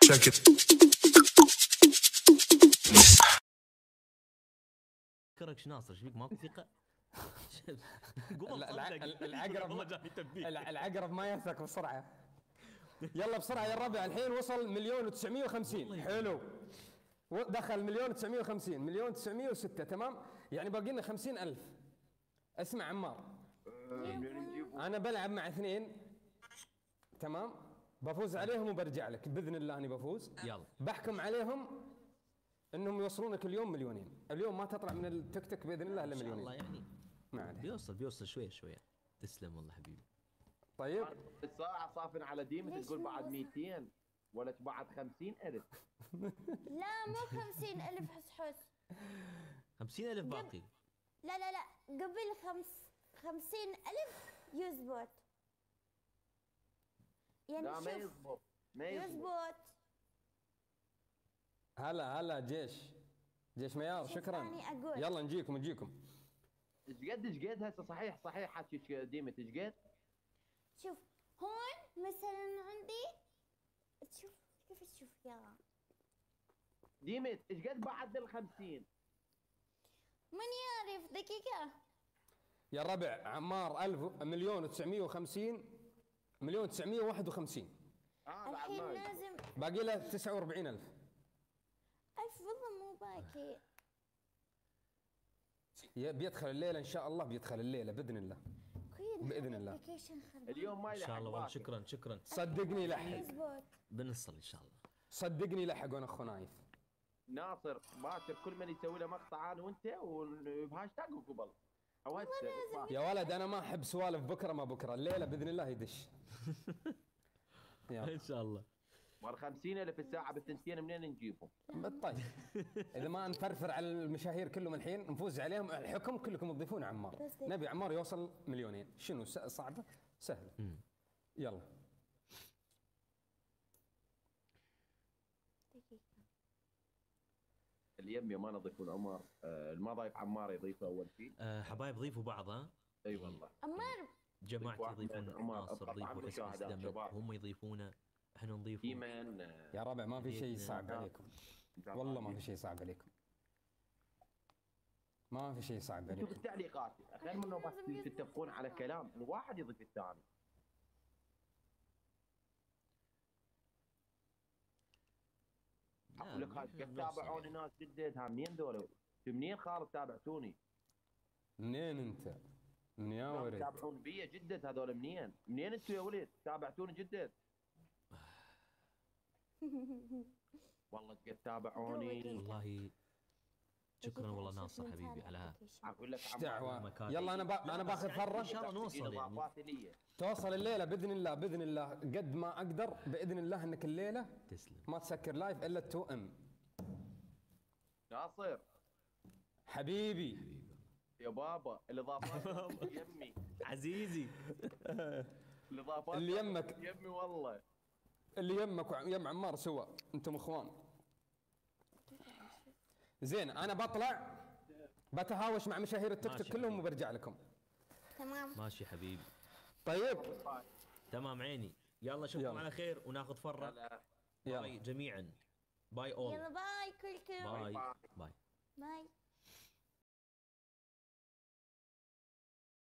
check it. كركش ناصر ايش بيك ما في ثقة؟ العقرب ما يثق بسرعة. يلا بسرعة يا الربع، الحين وصل 1,950. حلو، دخل 1,950 1,906 تمام، يعني باقي لنا 50,000. اسمع عمار، أنا بلعب مع اثنين تمام، بفوز عليهم وبرجع لك بإذن الله. أنا بفوز، يلا بحكم عليهم انهم يوصلونك اليوم مليونين. اليوم ما تطلع من التيك توك باذن الله الا ان شاء مليونين. الله يعني ما عليه. بيوصل شوي شوي. تسلم والله حبيبي. طيب الساعة صافن على ديمة تقول بعد 200 ولا بعد 50,000؟ لا مو 50,000 حس 50,000 باقي. لا قبل 50,000 يزبط. يعني لا ما شوف يزبط ما يزبط. يزبط. هلا جيش ميار، شوف شكرا. أنا أقول. يلا نجيكم ايش قد هسه صحيح حكيك ديمة ايش قد؟ شوف هون مثلا عندي، تشوف كيف تشوف يلا ديمة ايش قد بعد ال 50؟ من يعرف دقيقة. يا ربع عمار 1,950 1,951. بعد الحين ما لازم باقي له 49,000. 1000 والله مو باقي. بيدخل الليله ان شاء الله، بيدخل الليله باذن الله. بإذن الله. اليوم ما ان شاء الله والله. شكرا صدقني لحق، يزبط. بنصل ان شاء الله. صدقني لحق. وانا اخو نايف ناصر باكر كل من يسوي له مقطع انا وانت وبهاشتاج وقبل او هسه. يا ولد انا ما احب سوالف بكره ما بكره، الليله باذن الله يدش. ان شاء الله. مال 50,000 الساعة بالثنتين منين نجيبهم؟ طيب اذا ما نفرفر على المشاهير كلهم الحين نفوز عليهم، الحكم كلكم تضيفون عمار. نبي عمار يوصل مليونين. شنو صعبه؟ سهله. يلا اليمي ما نضيفون عمر، ما ضايف عمار يضيفه اول شيء. حبايب ضيفوا بعض. ها اي والله. عمار جماعتي يضيفون، ناصر ضيفوا حسن دمك، هم يضيفونه، احنا نضيف. ايمن يا ربع ما في شيء صعب عليكم، والله ما في شيء صعب عليكم، ما في شيء صعب عليكم. شوف التعليقات خير منه بس تتفقون على كلام الواحد يضيف الثاني. اقول لك هاي تتابعوني ناس جدد. منين ذولا؟ منين خالد تابعتوني؟ منين انت؟ من يا ولد؟ تتابعون بي جدد هذول منين انتم يا ولد تابعتوني جدد؟ والله قد تابعوني والله. شكرا والله ناصر حبيبي على اقول لك دعوه. يلا انا باخذ فره ان شاء الله نوصل يعني. توصل الليله باذن الله، باذن الله قد ما اقدر باذن الله انك الليله تسلم. ما تسكر لايف الا 2 ام. ناصر حبيبي يا بابا الاضافات يمي عزيزي. الاضافات اللي يمك يمي والله، اللي يمك ويم عمار سوا، انتم اخوان. زين انا بطلع بتهاوش مع مشاهير التيك توك كلهم وبرجع لكم. تمام ماشي حبيبي. طيب تمام عيني. يلا اشوفكم على خير وناخذ فره. يلا جميعا. باي اول. يلا باي كلكم. باي. باي.